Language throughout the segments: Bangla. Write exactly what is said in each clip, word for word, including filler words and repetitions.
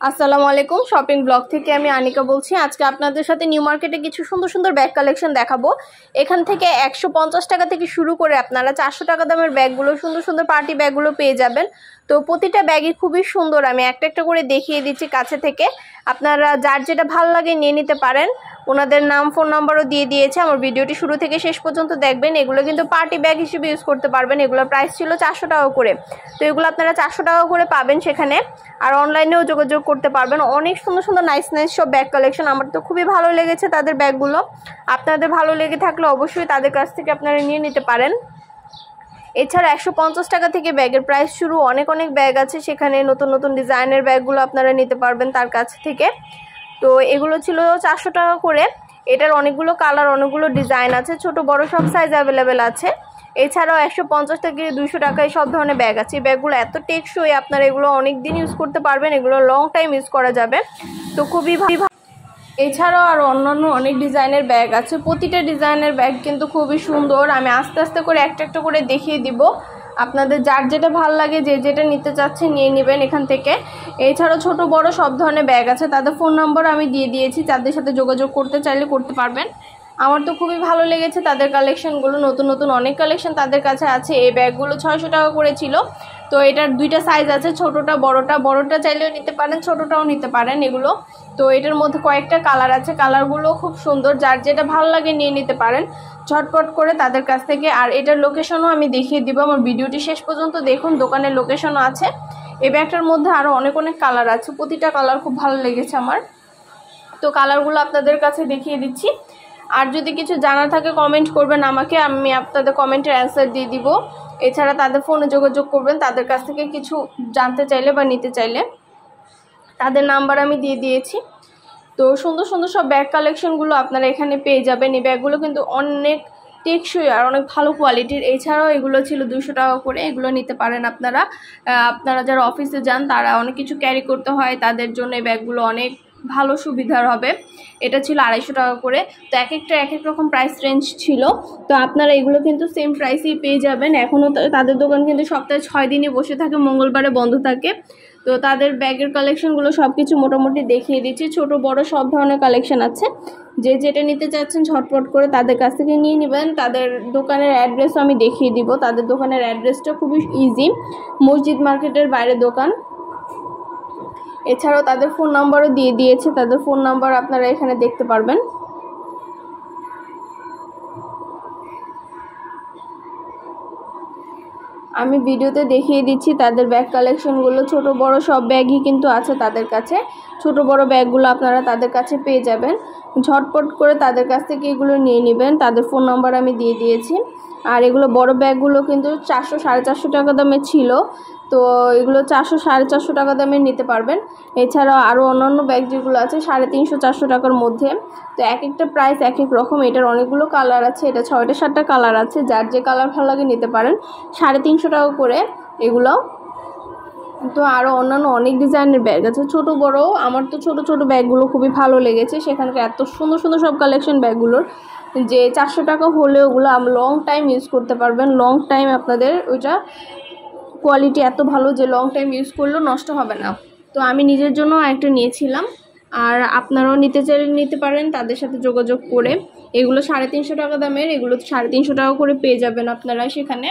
আসসালামু আলাইকুম শপিং ব্লগ থেকে আমি আনিকা বলছি। আজকে আপনাদের সাথে নিউ মার্কেটে কিছু সুন্দর সুন্দর ব্যাগ কালেকশন দেখাবো। এখান থেকে একশো পঞ্চাশ টাকা থেকে শুরু করে আপনারা চারশো টাকা দামের ব্যাগগুলো, সুন্দর সুন্দর পার্টি ব্যাগগুলো পেয়ে যাবেন। তো প্রতিটা ব্যাগই খুবই সুন্দর, আমি একটা একটা করে দেখিয়ে দিচ্ছি কাছে থেকে। আপনারা যার যেটা ভালো লাগে নিয়ে নিতে পারেন। ওনাদের নাম ফোন নাম্বারও দিয়ে দিয়েছে। আমার ভিডিওটি শুরু থেকে শেষ পর্যন্ত দেখবেন। এগুলো কিন্তু পার্টি ব্যাগ হিসেবে ইউজ করতে পারবেন। এগুলোর প্রাইস ছিল চারশো টাকা করে, তো এগুলো আপনারা চারশো টাকা করে পাবেন সেখানে। আর অনলাইনেও যোগাযোগ করতে পারবেন। অনেক সুন্দর সুন্দর নাইস নাইস সব ব্যাগ কালেকশন, আমার তো খুবই ভালো লেগেছে তাদের ব্যাগগুলো। আপনাদের ভালো লেগে থাকলে অবশ্যই তাদের কাছ থেকে আপনারা নিয়ে নিতে পারেন। এছাড়া একশো পঞ্চাশ টাকা থেকে ব্যাগের প্রাইস শুরু, অনেক অনেক ব্যাগ আছে সেখানে। নতুন নতুন ডিজাইনের ব্যাগগুলো আপনারা নিতে পারবেন তার কাছ থেকে। তো এগুলো ছিল চারশো টাকা করে। এটার অনেকগুলো কালার, অনেকগুলো ডিজাইন আছে, ছোট বড় সব সাইজ অ্যাভেলেবেল আছে। এছাড়াও একশো পঞ্চাশ থেকে দুইশো টাকায় সব ধরনের ব্যাগ আছে। এই ব্যাগগুলো এত টেকসই, আপনারা এগুলো অনেক দিন ইউজ করতে পারবেন। এগুলো লং টাইম ইউজ করা যাবে, তো খুবই ভালো। এছাড়াও আরও অন্যান্য অনেক ডিজাইনের ব্যাগ আছে। প্রতিটা ডিজাইনের ব্যাগ কিন্তু খুবই সুন্দর। আমি আস্তে আস্তে করে একটা একটা করে দেখিয়ে দিব। আপনাদের যার যেটা ভালো লাগে, যে যেটা নিতে চাচ্ছেন নিয়ে নেবেন এখান থেকে। এছাড়াও ছোট বড় সব ধরনের ব্যাগ আছে। তাদের ফোন নাম্বার আমি দিয়ে দিয়েছি, তাদের সাথে যোগাযোগ করতে চাইলে করতে পারবেন। আমার তো খুবই ভালো লেগেছে তাদের কালেকশনগুলো। নতুন নতুন অনেক কালেকশন তাদের কাছে আছে। এই ব্যাগগুলো ছয়শো টাকা করে ছিল। তো এটার দুইটা সাইজ আছে, ছোটোটা বড়টা। বড়টা চাইলেও নিতে পারেন, ছোটোটাও নিতে পারেন এগুলো। তো এটার মধ্যে কয়েকটা কালার আছে, কালারগুলো খুব সুন্দর। যার যেটা ভালো লাগে নিয়ে নিতে পারেন ঝটপট করে তাদের কাছ থেকে। আর এটার লোকেশনও আমি দেখিয়ে দিব, আমার ভিডিওটি শেষ পর্যন্ত দেখুন। দোকানের লোকেশনও আছে। এই ব্যাগটার মধ্যে আরও অনেক অনেক কালার আছে, প্রতিটা কালার খুব ভালো লেগেছে আমার। তো কালারগুলো আপনাদের কাছে দেখিয়ে দিচ্ছি। আর যদি কিছু জানা থাকে কমেন্ট করবেন আমাকে, আমি আপনাদের কমেন্টের অ্যান্সার দিয়ে দিব। এছাড়া তাদের ফোনে যোগাযোগ করবেন তাদের কাছ থেকে কিছু জানতে চাইলে বা নিতে চাইলে। তাদের নাম্বার আমি দিয়ে দিয়েছি। তো সুন্দর সুন্দর সব ব্যাগ কালেকশনগুলো আপনারা এখানে পেয়ে যাবেন। এই ব্যাগগুলো কিন্তু অনেক টেকসই আর অনেক ভালো কোয়ালিটির। এছাড়াও এগুলো ছিল দুশো টাকা করে, এগুলো নিতে পারেন আপনারা। আপনারা যারা অফিসে যান তারা অনেক কিছু ক্যারি করতে হয়, তাদের জন্য এই ব্যাগগুলো অনেক ভালো সুবিধার হবে। এটা ছিল আড়াইশো টাকা করে। তো এক একটা এক এক রকম প্রাইস রেঞ্জ ছিল। তো আপনারা এগুলো কিন্তু সেম প্রাইসেই পেয়ে যাবেন। এখনও তাদের দোকান কিন্তু সপ্তাহে ছয় দিনই বসে থাকে, মঙ্গলবারে বন্ধ থাকে। তো তাদের ব্যাগের কালেকশনগুলো সব কিছু মোটামুটি দেখিয়ে দিচ্ছি। ছোট বড় সব ধরনের কালেকশন আছে। যে যেটা নিতে চাচ্ছেন ঝটপট করে তাদের কাছ থেকে নিয়ে নেবেন। তাদের দোকানের অ্যাড্রেসও আমি দেখিয়ে দিব। তাদের দোকানের অ্যাড্রেসটা খুবই ইজি, মসজিদ মার্কেটের বাইরে দোকান। এছাড়াও তাদের ফোন নাম্বারও দিয়ে দিয়েছে। তাদের ফোন নাম্বার আপনারা এখানে দেখতে পারবেন। আমি ভিডিওতে দেখিয়ে দিচ্ছি তাদের ব্যাগ কালেকশনগুলো। ছোট বড় সব ব্যাগই কিন্তু আছে তাদের কাছে। ছোট বড় ব্যাগগুলো আপনারা তাদের কাছে পেয়ে যাবেন। ঝটপট করে তাদের কাছ থেকে এগুলো নিয়ে নেবেন। তাদের ফোন নাম্বার আমি দিয়ে দিয়েছি। আর এগুলো বড় ব্যাগগুলো কিন্তু চারশো সাড়ে চারশো টাকা দামে ছিল। তো এগুলো চারশো সাড়ে চারশো টাকা দামে নিতে পারবেন। এছাড়াও আরও অন্যান্য ব্যাগ যেগুলো আছে সাড়ে তিনশো চারশো টাকার মধ্যে। তো এক একটা প্রাইস এক এক রকম। এটার অনেকগুলো কালার আছে, এটা ছয়টা সাতটা কালার আছে। যার যে কালার ভালো লাগে নিতে পারেন। সাড়ে তিনশো টাকা করে এগুলো। তো আরও অন্যান্য অনেক ডিজাইনের ব্যাগ আছে, ছোট বড়। আমার তো ছোট ছোট ব্যাগগুলো খুবই ভালো লেগেছে। সেখানকার এত সুন্দর সুন্দর সব কালেকশন ব্যাগগুলোর, যে চারশো টাকা হলে ওগুলো লং টাইম ইউজ করতে পারবেন। লং টাইম আপনাদের ওইটা কোয়ালিটি এত ভালো যে লং টাইম ইউজ করলেও নষ্ট হবে না। তো আমি নিজের জন্য একটা নিয়েছিলাম, আর আপনারাও নিতে চাইলে নিতে পারেন তাদের সাথে যোগাযোগ করে। এগুলো সাড়ে তিনশো টাকা দামের, এগুলো সাড়ে তিনশো টাকা করে পেয়ে যাবেন আপনারা সেখানে।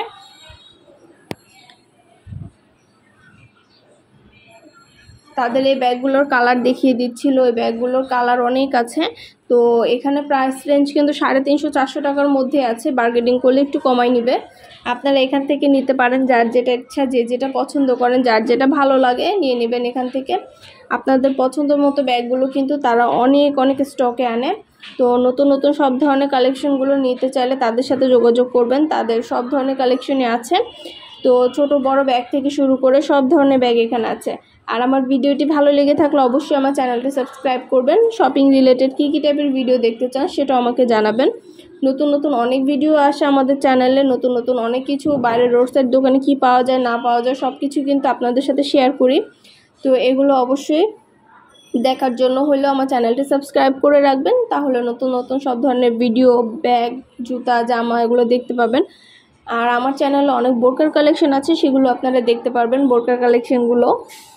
তাদের এই ব্যাগগুলোর কালার দেখিয়ে দিচ্ছিল। ওই ব্যাগগুলোর কালার অনেক আছে। তো এখানে প্রাইস রেঞ্জ কিন্তু সাড়ে তিনশো চারশো টাকার মধ্যে আছে। বার্গেনিং করলে একটু কমাই নেবে। আপনারা এখান থেকে নিতে পারেন, যার যেটা ইচ্ছা, যে যেটা পছন্দ করেন, যার যেটা ভালো লাগে নিয়ে নেবেন এখান থেকে। আপনাদের পছন্দ মতো ব্যাগগুলো কিন্তু তারা অনেক অনেক স্টকে আনে। তো নতুন নতুন সব ধরনের কালেকশনগুলো নিতে চাইলে তাদের সাথে যোগাযোগ করবেন। তাদের সব ধরনের কালেকশনই আছে। তো ছোট বড় ব্যাগ থেকে শুরু করে সব ধরনের ব্যাগ এখানে আছে। আর আমার ভিডিওটি ভালো লেগে থাকলে অবশ্যই আমার চ্যানেলটি সাবস্ক্রাইব করবেন। শপিং রিলেটেড কী কী টাইপের ভিডিও দেখতে চান সেটাও আমাকে জানাবেন। নতুন নতুন অনেক ভিডিও আসে আমাদের চ্যানেলে। নতুন নতুন অনেক কিছু, বাইরের রোড সাইড দোকানে কী পাওয়া যায় না পাওয়া যায় সব কিছু কিন্তু আপনাদের সাথে শেয়ার করি। তো এগুলো অবশ্যই দেখার জন্য হলেও আমার চ্যানেলটি সাবস্ক্রাইব করে রাখবেন। তাহলে নতুন নতুন সব ধরনের ভিডিও, ব্যাগ, জুতা, জামা এগুলো দেখতে পাবেন। আর আমার চ্যানেলে অনেক বোরকার কালেকশন আছে, সেগুলো আপনারা দেখতে পারবেন, বোরকার কালেকশনগুলো।